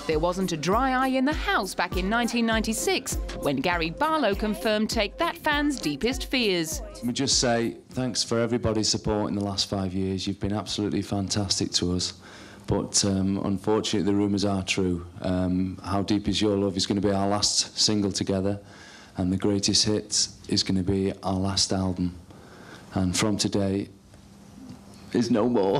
There wasn't a dry eye in the house back in 1996 when Gary Barlow confirmed Take That fans' deepest fears. We just say thanks for everybody's support in the last 5 years. You've been absolutely fantastic to us. But unfortunately, the rumours are true. How Deep Is Your Love is going to be our last single together, and The Greatest Hits is going to be our last album. And from today is no more.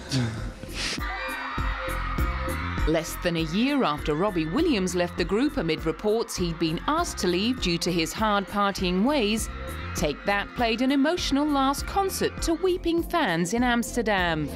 Less than a year after Robbie Williams left the group amid reports he'd been asked to leave due to his hard partying ways, Take That played an emotional last concert to weeping fans in Amsterdam.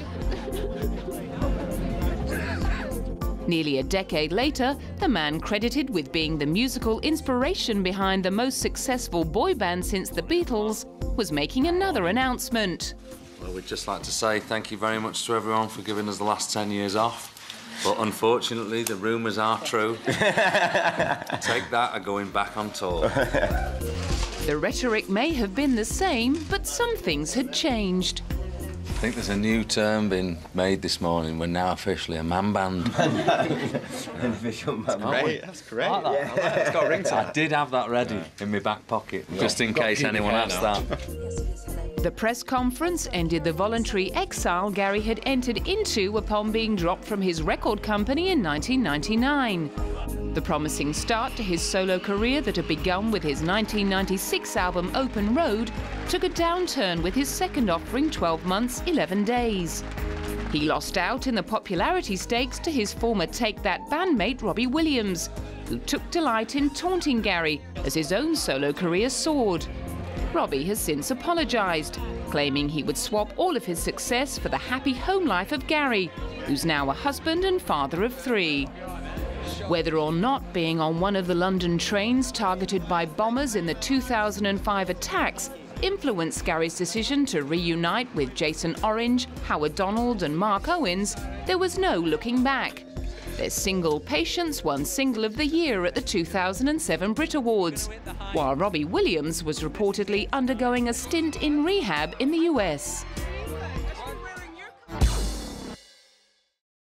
Nearly a decade later, the man credited with being the musical inspiration behind the most successful boy band since the Beatles was making another announcement. Well, we'd just like to say thank you very much to everyone for giving us the last 10 years off. But unfortunately, the rumours are true. Take That are going back on tour. The rhetoric may have been the same, but some things had changed. I think there's a new term being made this morning. We're now officially a man band. An official man band. Great, that's great. I like that. Yeah. I like that. It's got a ring to it. I did have that ready in my back pocket, just in case anyone asked that. The press conference ended the voluntary exile Gary had entered into upon being dropped from his record company in 1999. The promising start to his solo career that had begun with his 1996 album Open Road took a downturn with his second offering 12 months, 11 days. He lost out in the popularity stakes to his former Take That bandmate Robbie Williams, who took delight in taunting Gary as his own solo career soared. Robbie has since apologised, claiming he would swap all of his success for the happy home life of Gary, who's now a husband and father of 3. Whether or not being on one of the London trains targeted by bombers in the 2005 attacks influenced Gary's decision to reunite with Jason Orange, Howard Donald and Mark Owens, there was no looking back. Their single Patience won Single of the Year at the 2007 Brit Awards, while Robbie Williams was reportedly undergoing a stint in rehab in the US.